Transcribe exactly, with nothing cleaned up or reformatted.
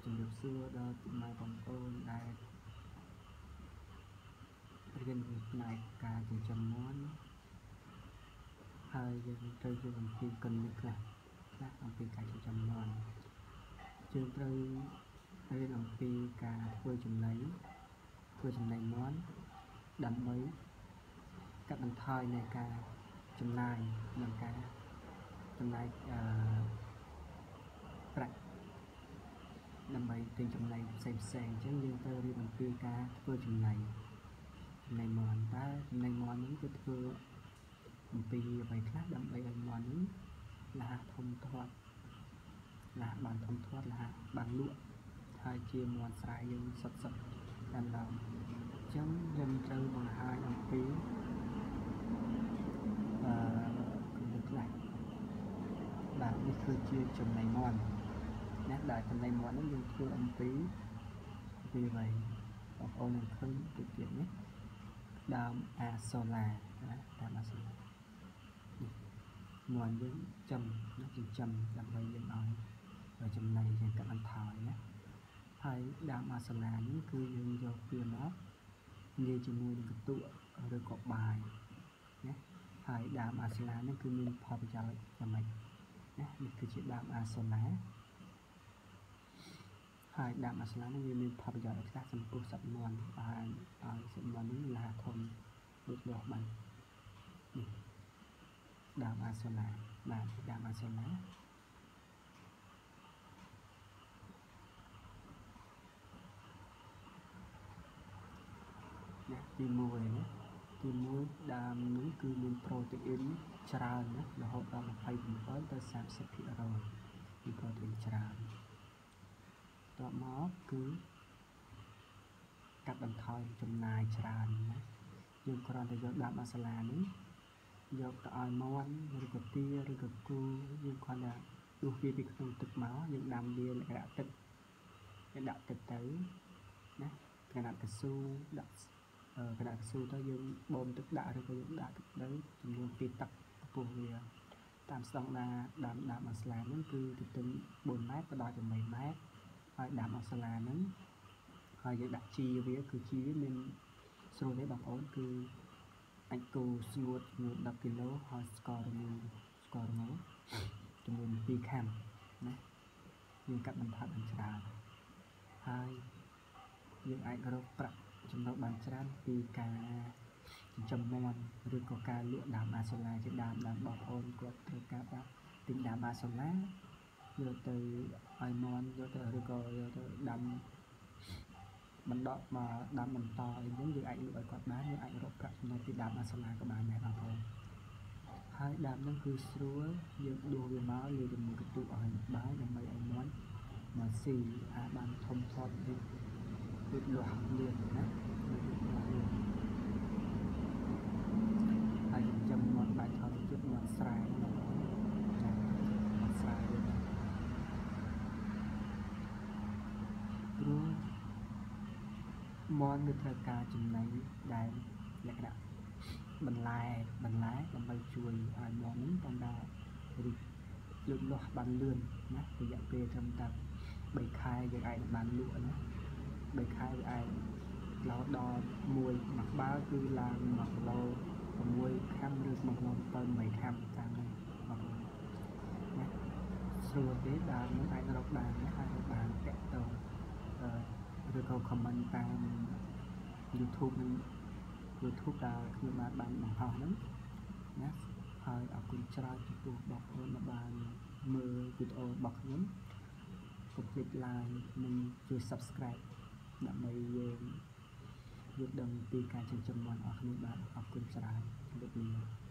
ជំរាបសួរដល់ពុកម៉ែបងប្អូនដែលរៀនពីផ្នែកការចិញ្ចឹមមាន់ហើយយើងត្រូវយល់អំពីគន្លឹះខ្លះខ្លះអំពីការចិញ្ចឹមមាន់យើងត្រូវរៀនអំពីការធ្វើចំណីធ្វើចំណីមាន់ដើម្បីកាត់បន្ថយនៃការចំណាយនិងការចំណាយអឺប្រាក់ដើម្បីទិញចំណីផ្សេងផ្សេងអញ្ចឹងយើងត្រូវរៀនអំពីការធ្វើចំណីចំណីមាន់តើចំណីមាន់នេះគឺធ្វើអំពីអ្វីខ្លះដើម្បីឲ្យមាន់នេះលះធំធាត់លះបានធំធាត់លះបានលក់ហើយជាមាន់ស្រែយើងសុទ្ធសុទ្ធតាមឡើងអញ្ចឹងយើងត្រូវបង្ហាញអំពីអឺគន្លឹះខ្លះបាទនេះគឺជាចំណីមាន់ណាដែលចំណីមាន់នេះយើងធ្វើអំពីពីអ្វីបងប្អូននឹងឃើញទៅទៀតនេះដើមអាសូឡាណាដើមអាសូឡាមាន់យើងចំណាចិញ្ចឹមដើម្បីយើងឲ្យចំណីយើងកាត់បន្ថយណាហើយដើមអាសូឡានេះគឺយើងយកវាមកលាយជាមួយនឹងកន្ទក់ឬក៏បាយណាហើយដើមអាសូឡានេះគឺមានផលប្រយោជន៍យ៉ាងម៉េចណានេះគឺជាដើមអាសូឡាហើយដើមអាសូឡានេះវាមានផលប្រយោជន៍ខ្លះចំពោះសត្វមាន់ហើយឲ្យសត្វមាន់នេះលះធំលូតលាស់បាននេះដើមអាសូឡាបាទដើមអាសូឡាណាទីមួយណាទីមួយដើមនេះគឺមានប្រូតេអ៊ីនច្រើនណារហូតដល់ยี่สิบเจ็ดទៅสามสิบភាគរយមានប្រូតេអ៊ីនច្រើនតបមកគឺកាត់បន្ថយចំណាយច្រើនណាយើងគ្រាន់តែយកដើមអាសូឡានេះយកទៅឲ្យមាន់ឬក៏ទាឬក៏គោយើងគ្រាន់តែដួសវាពីក្នុងទឹកមកយើងដាំវាលក្ខណៈទឹកយើងដាក់ទឹកទៅណាកណាត់កស៊ូដាក់កណាត់កស៊ូទៅយើងបូមទឹកដាក់ឬក៏យើងដាក់ទឹកទៅចំនួនពីរទឹកខ្ពស់វាតាមស្តង់ដារដើមដើមអាសូឡាហ្នឹងគឺទទឹងបួនម៉ែត្រទៅដល់eightម៉ែត្រហើយដើមអាសូឡាហ្នឹងហើយយើងដាក់ជីវាគឺជីវាមានស្រួលទេបងប្អូនគឺអាចគូស្ងួតចំនួនtenគីឡូហើយស្កររងស្កររងចំនួនtwoខាំណាយើងកាត់បន្ថយបានច្រើនហើយយើងអាចរកប្រាក់ចំណូលបានច្រើនពីការចិញ្ចឹមមាន់ឬក៏ការលក់ដើមអាសូឡាជាដើមដើមបងប្អូនគាត់ត្រូវការដាក់ទិញដើមអាសូឡាយកទៅឲ្យមាន់យកទៅឬក៏យកទៅដាំបណ្ដក់មកដាំបន្តអីហ្នឹងយើងអាចលក់ឲ្យគាត់បានយើងអាចរកប្រាក់ចំណូលពីដើមអាសូឡាក៏បានដែរបងប្អូនហើយដើមហ្នឹងគឺស្រួលយើងដួសវាមកលាយជាមួយកន្ទក់ឲ្យបាយដើម្បីឲ្យមាន់មកស៊ីអាចបានធំធាត់ពីពីលាស់លឿនណាហើយចិញ្ចឹមមាន់បាយថតជិតមាន់ស្រែបងប្អូនមាន់ស្រែវិញព្រោះមាន់វាត្រូវការចំណីដែលលក្ខណៈបន្លែបន្លែដើម្បីជួយឲ្យមាន់នេះតាមដារីកលូតលាស់បានលឿនណារយៈពេលត្រឹមតែthreeខែយើងអាចបានលក់ណាthreeខែវាអាចរហូតដល់មួយមួយក្បាលគឺឡើងoneគីឡូsixខាំឬoneគីឡូseven 8ខាំតាមនេះបងប្អូនណាស្រួលទេដើមនឹងអាចរកបានណាអាចរកបានតាក់ទងឬក៏ comment តាម YouTube និង YouTube ដែលខ្ញុំបានបានបង្ហោះហ្នឹងណាហើយអរគុណច្រើនចំពោះបងប្អូនដែលបានមើលវីដេអូរបស់ខ្ញុំកុំភ្លេច like និងជួយ Subscribe ដើម្បីយើងយល់ដឹងពីការចិញ្ចឹមមាន់របស់ខ្ញុំបាទអរគុណច្រើនជម្រាបលា